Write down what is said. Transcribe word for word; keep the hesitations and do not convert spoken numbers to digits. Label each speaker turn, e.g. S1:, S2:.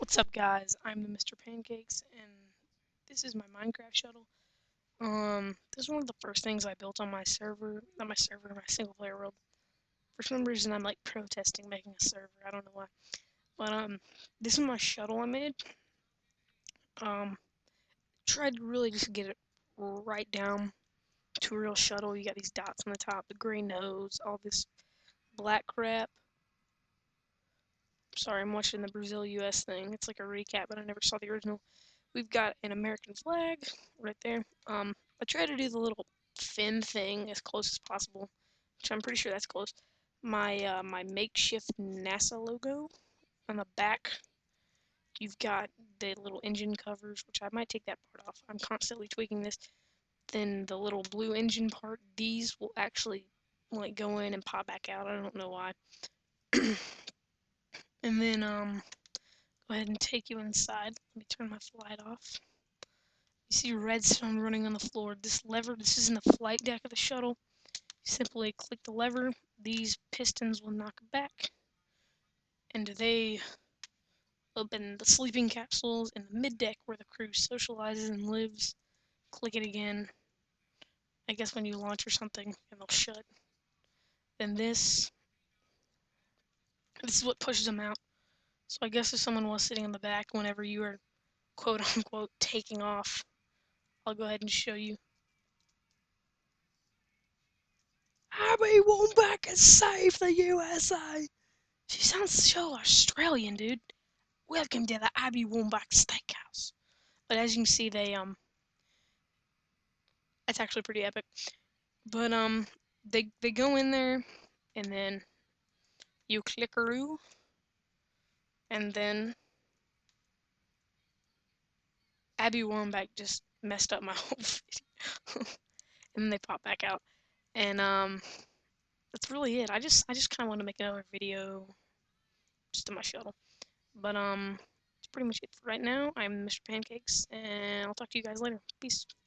S1: What's up, guys? I'm the Mister Pancakes, and this is my Minecraft shuttle. Um, this is one of the first things I built on my server, not my server, my single player world. For some reason, I'm like protesting making a server. I don't know why. But um, this is my shuttle I made. Um, tried to really just get it right down to a real shuttle. You got these dots on the top, the gray nose, all this black crap. Sorry, I'm watching the Brazil U S thing. It's like a recap, but I never saw the original. We've got an American flag right there. Um, I try to do the little fin thing as close as possible, which I'm pretty sure that's close. My uh, my makeshift NASA logo on the back. You've got the little engine covers, which I might take that part off. I'm constantly tweaking this. Then the little blue engine part, these will actually like go in and pop back out. I don't know why. And then um, go ahead and take you inside. Let me turn my flight off. You see redstone running on the floor. This lever, this is in the flight deck of the shuttle. You simply click the lever. These pistons will knock back, and they open the sleeping capsules in the mid deck where the crew socializes and lives. Click it again. I guess when you launch or something, and they'll shut. Then this, this is what pushes them out. So I guess if someone was sitting in the back whenever you are quote unquote taking off, I'll go ahead and show you. Abby Wambach has saved the U S A! She sounds so Australian, dude. Welcome to the Abby Wambach Steakhouse. But as you can see, they, um, it's actually pretty epic. But, um, they, they go in there, and then you clickaroo, and then Abby Wambach just messed up my whole video. And then they pop back out. And, um, that's really it. I just, I just kind of want to make another video just to my shuttle. But, um, that's pretty much it for right now. I'm Mister Pancakes, and I'll talk to you guys later. Peace.